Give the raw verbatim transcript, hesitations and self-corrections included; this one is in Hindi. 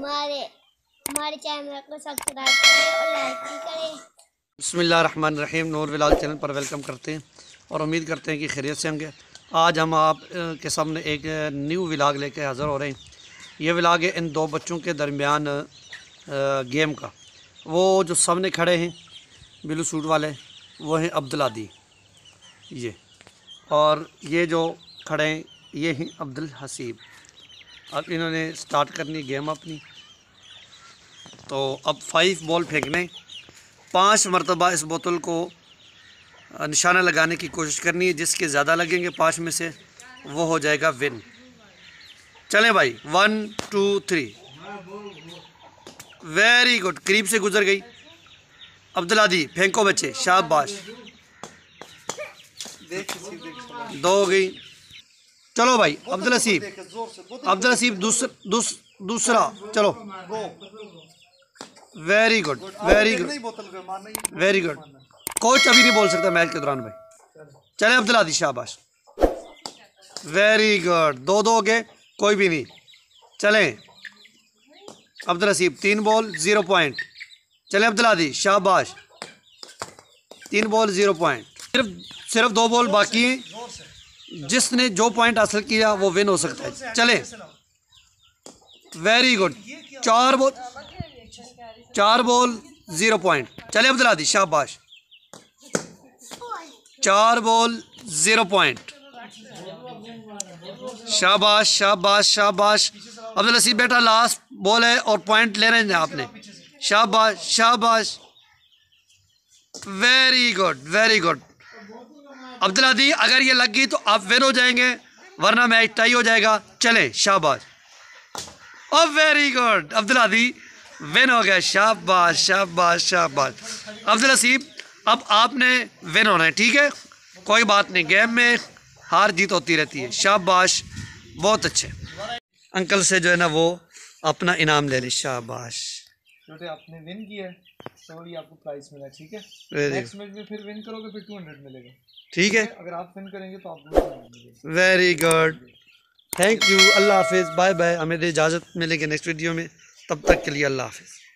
हमारे हमारे चैनल को सब्सक्राइब करें और लाइक भी करें। बिस्मिल्लाहिर्रहमानिर्रहीम। नूर व्लॉग चैनल पर वेलकम करते हैं और उम्मीद करते हैं कि खैरियत से होंगे। आज हम आप के सामने एक न्यू व्लॉग लेकर हाज़िर हो रहे हैं। ये व्लॉग है इन दो बच्चों के दरमियान गेम का। वो जो सामने खड़े हैं ब्लू सूट वाले, वो हैं अब्दुल आदी ये, और ये जो खड़े हैं ये हैं अब्दुल हसीब। अब इन्होंने स्टार्ट करनी गेम अपनी। तो अब फाइव बॉल फेंकने, पांच मरतबा इस बोतल को निशाना लगाने की कोशिश करनी है। जिसके ज़्यादा लगेंगे पांच में से वो हो जाएगा विन। चलें भाई, one two three. Very good, करीब से गुजर गई। अब्दुल आदी फेंको बच्चे, शाबाश। दो हो गई। चलो भाई अब्दुल हसीब, अब्दुल हसीब दूसरा दूस, दूसरा चलो। Very good very good very good. Coach अभी नहीं बोल सकता मैच के दौरान भाई। चले अब्दुल आदी, शाबाश। वेरी गुड, दो दो हो गए, कोई भी नहीं। चलें अब्दुल हसीब, तीन बॉल जीरो पॉइंट। चले अब्दुल आदी, शाबाश। तीन बॉल जीरो पॉइंट। सिर्फ सिर्फ दो बॉल बाकी हैं। जिसने जो पॉइंट हासिल किया वो विन हो सकता है। चले, वेरी गुड। चार बॉल चार बॉल जीरो पॉइंट। चले अब्दुल आदी, शाबाश। चार बॉल जीरो पॉइंट। शाबाश शाबाश शाबाश। अब्दुल हसीब बेटा लास्ट बॉल है और पॉइंट ले रहे हैं आपने। शाबाश शाबाश, very good very good. Abdul Adi अगर ये लग गई तो आप विन हो जाएंगे, वरना मैच टाई हो जाएगा। चले, शाबाश। और वेरी गुड, अब्दुल आदी विन हो गया। शाबाश शाबाश शाबाश। अब्दुल हसीब अब आपने विन होना है, ठीक है? कोई बात नहीं, गेम में हार जीत होती रहती है। शाबाश, बहुत अच्छे। अंकल से जो है ना वो अपना इनाम ले ली। शाबाश, छोटे आपने विन किया है तो ये आपको प्राइस मिला, ठीक है? नेक्स्ट मैच में फिर विन करोगे फिर टू हंड्रेड मिलेगा, ठीक है? अगर आप विन करेंगे तो आपको। Very good, thank you. अल्लाह हाफिज़, बाय बाय। हमें इजाज़त मिलेगी नेक्स्ट वीडियो में, तब तक के लिए अल्लाह हाफिज़।